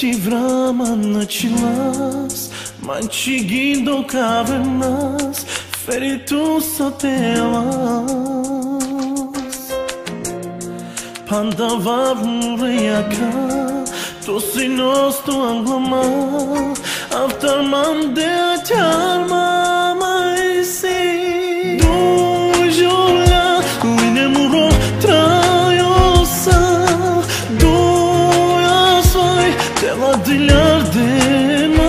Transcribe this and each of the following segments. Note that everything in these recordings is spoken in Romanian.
ti vrama në qilas Man qigin do kave nas Feritu sot e las Panda varmure jaka To sinos to anglama Aftar mande atar mama isi Du jola Line muro trajosa Du jasoj Te la dilar dema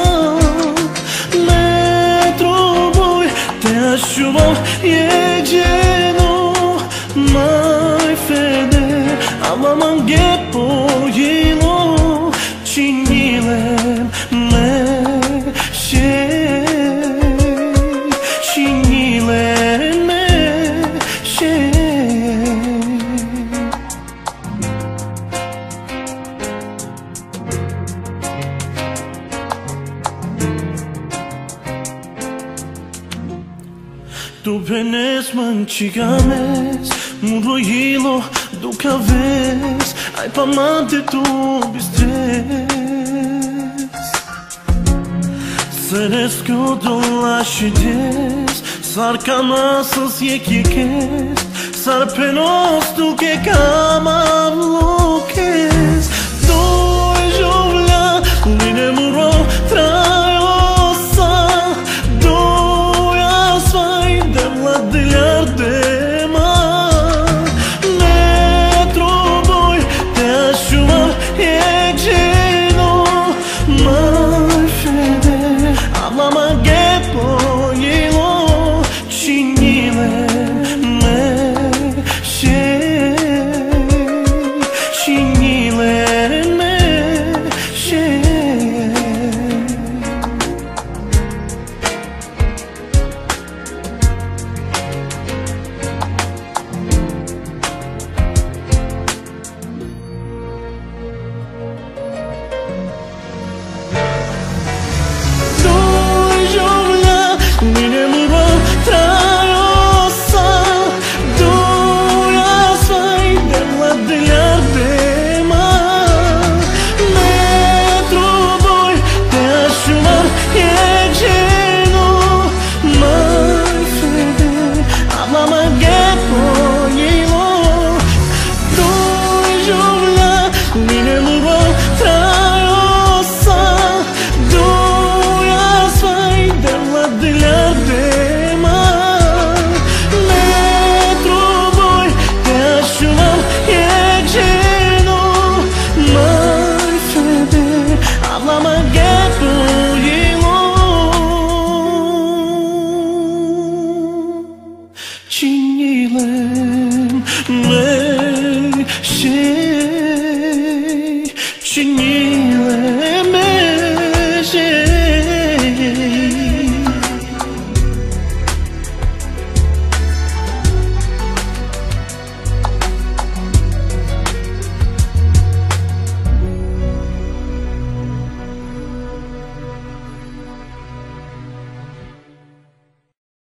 Metro boj Te ashuval jeđeno Maj fede Ama mange pojilo Činilem me Činilem me Tu penes man qigames Muro jilo duka ves Aj pa mante tu bistres Seres kjo do lashides Sar kamasës jekjes Sar penos duke kama vlokes